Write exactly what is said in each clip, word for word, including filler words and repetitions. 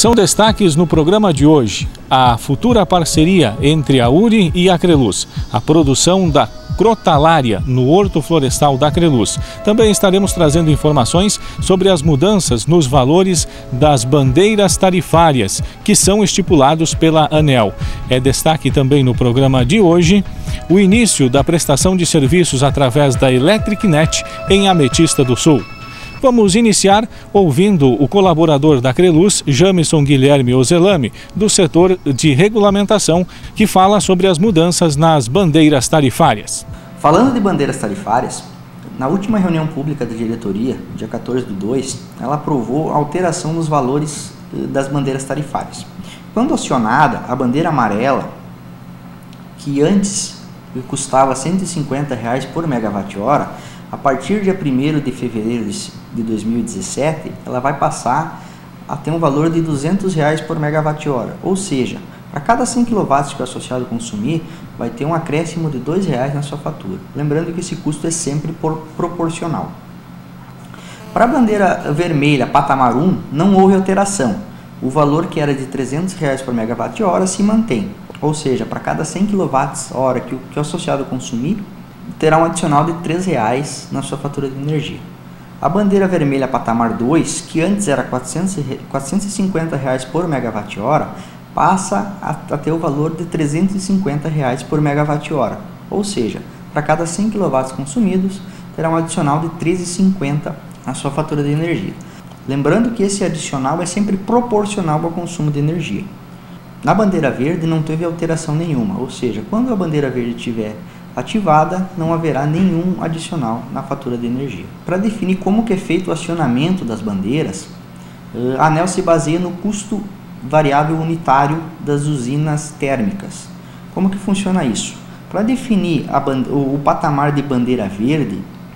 São destaques no programa de hoje: a futura parceria entre a U R I e a Acreluz, a produção da crotalária no Horto Florestal da Acreluz. Também estaremos trazendo informações sobre as mudanças nos valores das bandeiras tarifárias que são estipulados pela ANEEL. É destaque também no programa de hoje o início da prestação de serviços através da ElectricNet em Ametista do Sul. Vamos iniciar ouvindo o colaborador da Acreluz, Jamison Guilherme Ozelami, do setor de regulamentação, que fala sobre as mudanças nas bandeiras tarifárias. Falando de bandeiras tarifárias, na última reunião pública da diretoria, dia quatorze do dois, ela aprovou a alteração nos valores das bandeiras tarifárias. Quando acionada, a bandeira amarela, que antes custava cento e cinquenta reais por megawatt-hora, a partir de dia primeiro de fevereiro de dois mil e dezessete, ela vai passar a ter um valor de duzentos reais por megawatt-hora. Ou seja, para cada cem quilowatts que o associado consumir, vai ter um acréscimo de dois reais na sua fatura. Lembrando que esse custo é sempre por, proporcional. Para a bandeira vermelha, patamar um, não houve alteração. O valor que era de trezentos reais por megawatt-hora se mantém. Ou seja, para cada cem quilowatts-hora que, que o associado consumir, terá um adicional de três reais na sua fatura de energia. A bandeira vermelha patamar dois, que antes era quatrocentos e cinquenta reais por megawatt-hora, passa a, a ter o valor de trezentos e cinquenta reais por megawatt-hora. Ou seja, para cada cem quilowatts consumidos, terá um adicional de treze reais e cinquenta centavos na sua fatura de energia. Lembrando que esse adicional é sempre proporcional ao consumo de energia. Na bandeira verde não teve alteração nenhuma, ou seja, quando a bandeira verde estiver ativada, não haverá nenhum adicional na fatura de energia. Para definir como que é feito o acionamento das bandeiras, a ANEEL se baseia no custo variável unitário das usinas térmicas. Como que funciona isso? Para definir a o, o patamar de bandeira verde,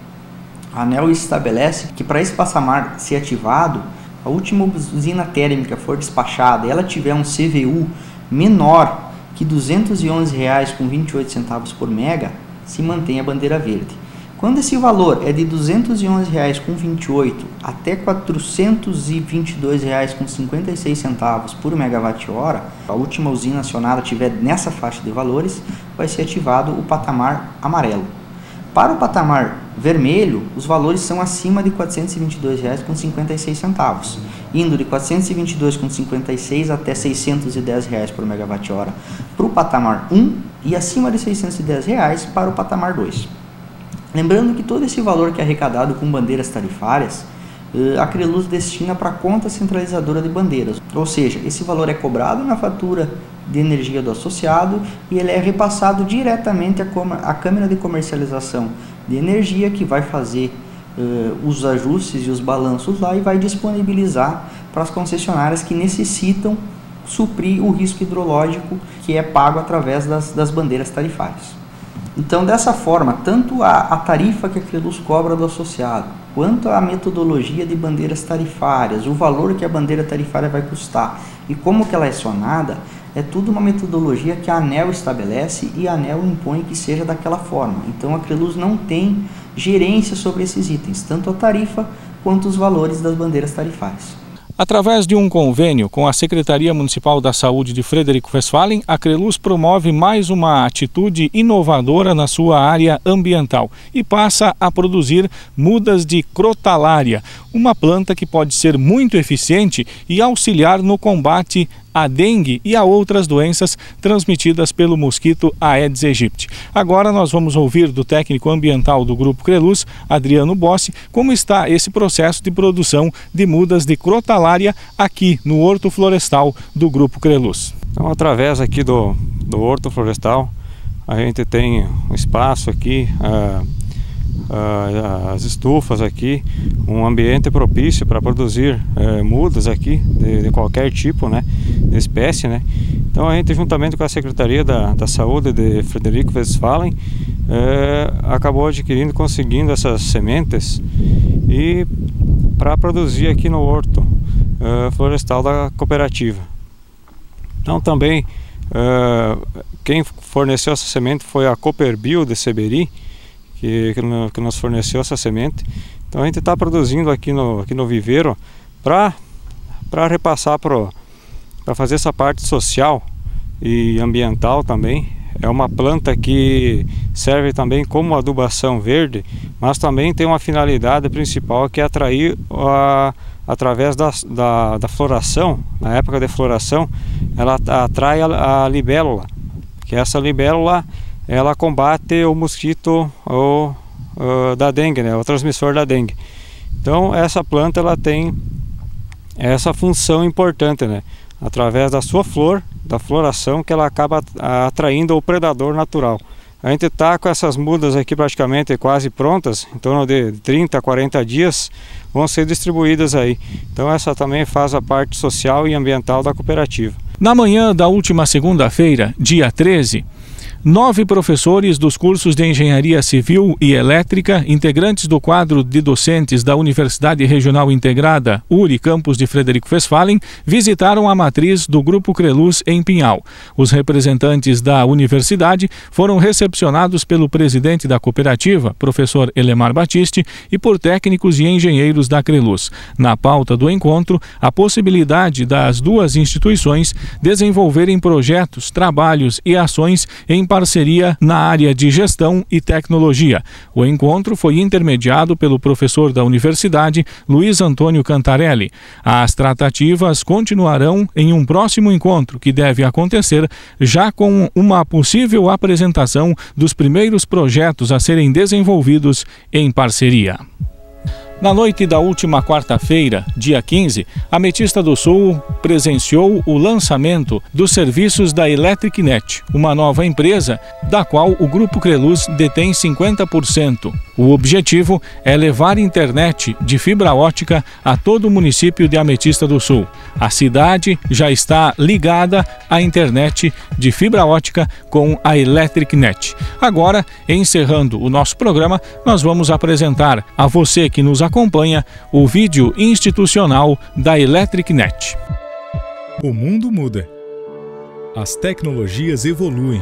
a ANEEL estabelece que para esse patamar ser ativado, a última usina térmica for despachada e ela tiver um C V U menor que duzentos e onze reais e vinte e oito centavos por mega, se mantém a bandeira verde. Quando esse valor é de duzentos e onze reais e vinte e oito centavos até quatrocentos e vinte e dois reais e cinquenta e seis centavos por megawatt-hora, a última usina acionada estiver nessa faixa de valores, vai ser ativado o patamar amarelo. Para o patamar vermelho, os valores são acima de quatrocentos e vinte e dois reais e cinquenta e seis centavos, indo de quatrocentos e vinte e dois reais e cinquenta e seis centavos até seiscentos e dez reais por megawatt-hora para o patamar um e acima de seiscentos e dez reais para o patamar dois. Lembrando que todo esse valor que é arrecadado com bandeiras tarifárias, a Acreluz destina para a conta centralizadora de bandeiras, ou seja, esse valor é cobrado na fatura de energia do associado e ele é repassado diretamente à câmara de comercialização de energia, que vai fazer uh, os ajustes e os balanços lá e vai disponibilizar para as concessionárias que necessitam suprir o risco hidrológico que é pago através das, das bandeiras tarifárias. Então, dessa forma, tanto a, a tarifa que a Acreluz cobra do associado, quanto a metodologia de bandeiras tarifárias, o valor que a bandeira tarifária vai custar e como que ela é acionada, é tudo uma metodologia que a ANEEL estabelece e a ANEEL impõe que seja daquela forma. Então a Acreluz não tem gerência sobre esses itens, tanto a tarifa quanto os valores das bandeiras tarifárias. Através de um convênio com a Secretaria Municipal da Saúde de Frederico Westphalen, a Acreluz promove mais uma atitude inovadora na sua área ambiental e passa a produzir mudas de crotalária, uma planta que pode ser muito eficiente e auxiliar no combate à dengue e a outras doenças transmitidas pelo mosquito Aedes aegypti. Agora nós vamos ouvir do técnico ambiental do Grupo Acreluz, Adriano Bossi, como está esse processo de produção de mudas de crotalária aqui no Horto Florestal do Grupo Acreluz. Então, através aqui do, do Horto Florestal, a gente tem um espaço aqui, uh, uh, as estufas aqui, um ambiente propício para produzir uh, mudas aqui de, de qualquer tipo, né, de espécie, né. Então a gente, juntamente com a Secretaria da, da Saúde de Frederico Westphalen, uh, acabou adquirindo, conseguindo essas sementes e para produzir aqui no Horto uh, Florestal da cooperativa. Então também uh, quem forneceu essa semente foi a Cooperbio de Seberi, que, que, no, que nos forneceu essa semente. Então a gente está produzindo aqui no, aqui no viveiro para para repassar para para fazer essa parte social e ambiental também. É uma planta que serve também como adubação verde, mas também tem uma finalidade principal, que é atrair, a, através da, da, da floração, na época de floração, ela atrai a, a libélula, que essa libélula ela combate o mosquito o, o, da dengue, né, o transmissor da dengue. Então essa planta ela tem essa função importante, né, através da sua flor, da floração, que ela acaba atraindo o predador natural. A gente está com essas mudas aqui praticamente quase prontas, em torno de trinta a quarenta dias vão ser distribuídas aí. Então essa também faz a parte social e ambiental da cooperativa. Na manhã da última segunda-feira, dia treze, nove professores dos cursos de Engenharia Civil e Elétrica, integrantes do quadro de docentes da Universidade Regional Integrada U R I Campus de Frederico Westphalen, visitaram a matriz do Grupo Creluz em Pinhal. Os representantes da universidade foram recepcionados pelo presidente da cooperativa, professor Elemar Batiste, e por técnicos e engenheiros da Creluz. Na pauta do encontro, a possibilidade das duas instituições desenvolverem projetos, trabalhos e ações em parceria na área de gestão e tecnologia. O encontro foi intermediado pelo professor da universidade, Luiz Antônio Cantarelli. As tratativas continuarão em um próximo encontro, que deve acontecer já com uma possível apresentação dos primeiros projetos a serem desenvolvidos em parceria. Na noite da última quarta-feira, dia quinze, a Ametista do Sul presenciou o lançamento dos serviços da ElectricNet, uma nova empresa da qual o Grupo Creluz detém cinquenta por cento. O objetivo é levar internet de fibra ótica a todo o município de Ametista do Sul. A cidade já está ligada à internet de fibra ótica com a ElectricNet. Agora, encerrando o nosso programa, nós vamos apresentar a você que nos acompanha o vídeo institucional da ElectricNet. O mundo muda, as tecnologias evoluem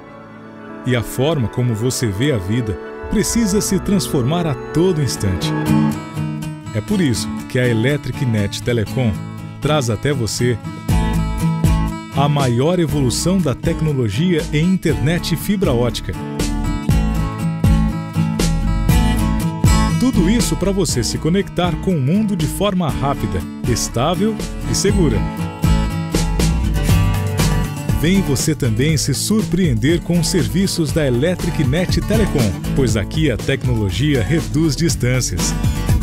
e a forma como você vê a vida precisa se transformar a todo instante. É por isso que a ElectricNet Telecom traz até você a maior evolução da tecnologia em internet fibra ótica. Tudo isso para você se conectar com o mundo de forma rápida, estável e segura. Vem você também se surpreender com os serviços da ElectricNet Telecom, pois aqui a tecnologia reduz distâncias.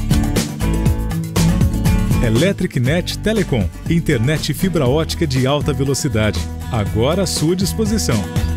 ElectricNet Telecom, internet fibra ótica de alta velocidade, agora à sua disposição.